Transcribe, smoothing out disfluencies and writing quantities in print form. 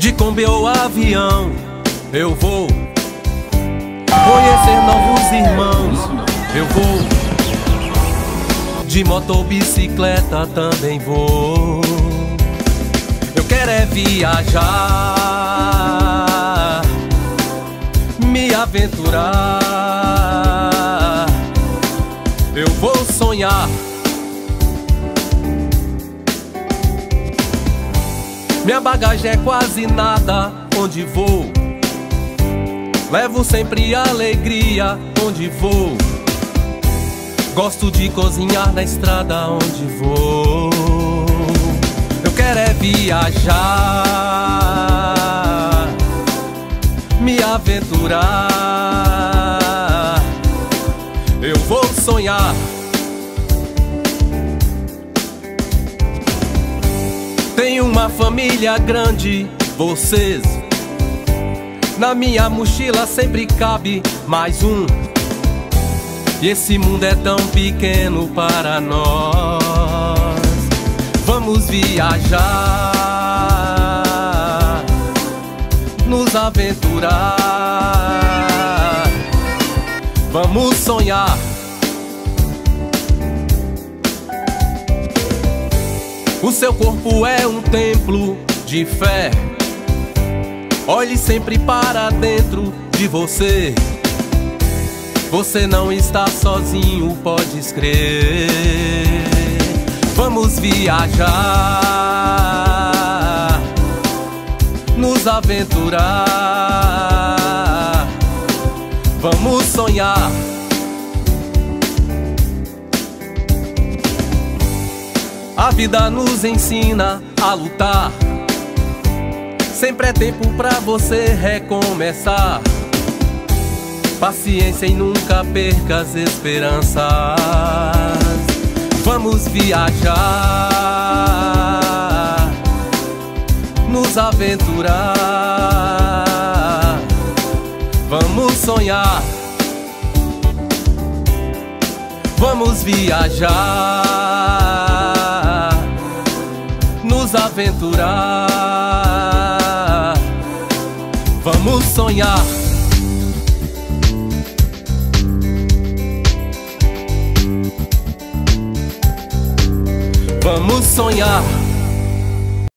De Kombi ou avião eu vou conhecer novos irmãos. Eu vou de moto ou bicicleta também vou. Eu quero é viajar, me aventurar. Eu vou sonhar. Minha bagagem é quase nada, onde vou levo sempre alegria, onde vou. Gosto de cozinhar na estrada, onde vou. Eu quero é viajar, me aventurar. Eu vou sonhar. Tenho uma família grande, vocês. Na minha mochila sempre cabe mais um. E esse mundo é tão pequeno para nós. Vamos viajar, nos aventurar. Vamos sonhar. O seu corpo é um templo de fé. Olhe sempre para dentro de você. Você não está sozinho, pode crer. Vamos viajar, nos aventurar. Vamos sonhar. A vida nos ensina a lutar. Sempre é tempo pra você recomeçar. Paciência e nunca perca as esperanças. Vamos viajar, nos aventurar. Vamos sonhar. Vamos viajar, nos aventurar. Vamos sonhar. Vamos sonhar.